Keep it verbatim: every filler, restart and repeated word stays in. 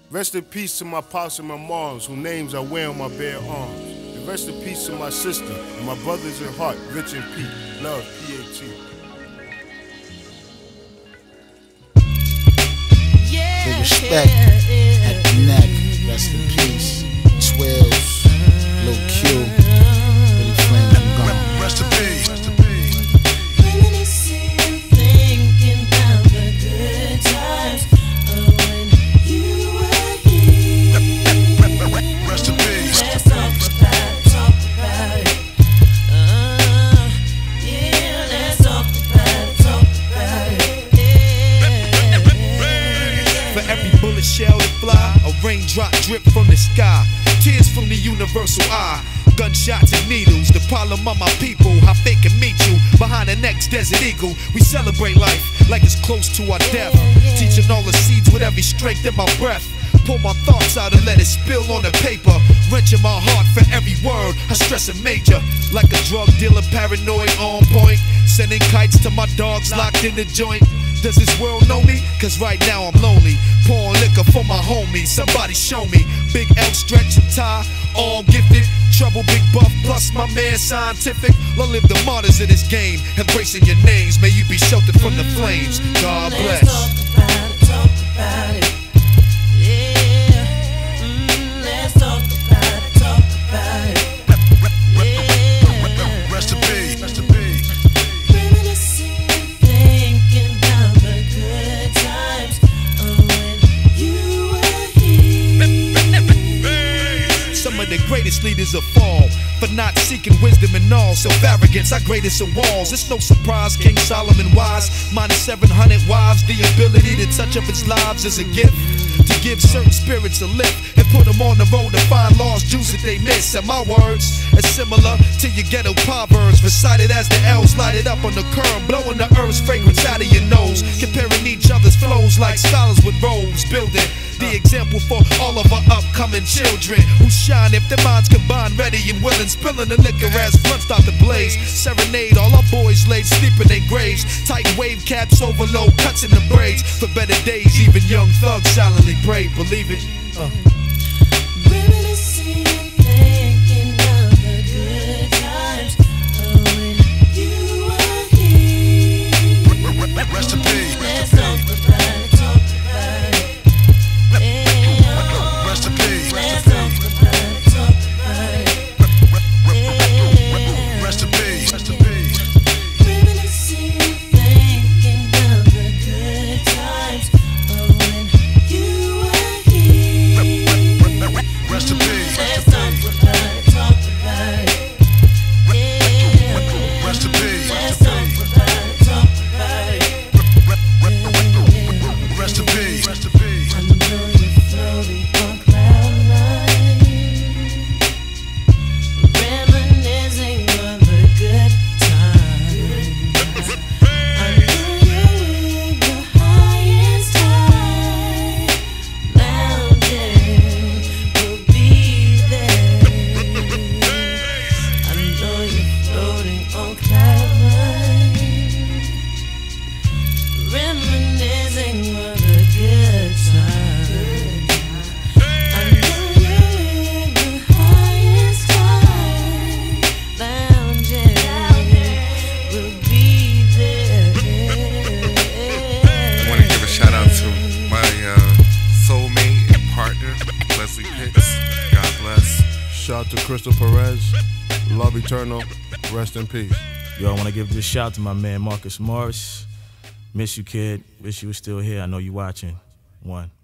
Rest in peace to my pops and my moms, whose names I wear on my bare arms. And rest in peace to my sister and my brothers in heart, Rich and Pete. Love, P A T. The respect at the neck, rest in peace. twelve, Lil Q, Billy Flame, I'm gone. Rest in peace. Rest in peace. Shell to fly, a raindrop drip from the sky, tears from the universal eye, gunshots and needles, the problem of my people, how they can meet you behind the next desert eagle. We celebrate life like it's close to our death, teaching all the seeds with every strength in my breath. Pull my thoughts out and let it spill on the paper, wrenching my heart for every word, I stress a major, like a drug dealer paranoid on point, sending kites to my dogs locked in the joint. Does this world know me? Cause right now I'm lonely, pouring liquor for my homies, somebody show me. Big L stretch and tie, all gifted, trouble big buff plus my man scientific. Long live the martyrs of this game, embracing your names, may you be sheltered from the flames, God bless. Let's talk about it, talk about it. Yeah, mm, let's talk about it, talk about it. Yeah. Rest in peace. Rest in peace. The greatest leaders of fall for not seeking wisdom and all self-arrogance, our greatest of walls. It's no surprise King Solomon wise, minus seven hundred wives. The ability to touch up his lives is a gift, to give certain spirits a lift and put them on the road to find lost Jews that they miss. And my words are similar to your ghetto proverbs, recited as the L's lighted up on the curb, blowing the earth's fragrance out of your nose, comparing each other's flows like scholars with robes, building the example for all of our upcoming children who shine if their minds combine, ready and willing, spilling the liquor as blunts start to blaze. Serenade all our boys laid sleep in their graves, tight wave caps, overload cuts in the braids. For better days, even young thugs silently pray. Believe it. Uh. Reminiscing and thinking of the good times of when you were here. Rest in peace. Let's talk about it, talk about it. Rest in peace. Let's talk about it, talk about it. Rest in peace. Rest in peace. Reminiscing, thinking of the good times of when you were here. Rest in peace. Let's talk about it, talk about it. Yeah. Rest in peace. Let's talk about it, talk about it. Rest in peace. Rest in peace. I know you're floating on cloud nine, reminiscing of the good times. I know you're in the highest high, lounging, we'll be there. I know you're floating on cloud nine, reminiscing of the good times. I know you're in the highest high, lounging, we'll be there. I want to give a shout out to my uh, soulmate and partner, Leslie Pitts. God bless. Shout out to Crystal Perez. Love eternal. Rest in peace. Yo, I want to give this shout out to my man Marcus Morris. Miss you, kid. Wish you were still here. I know you watching. One.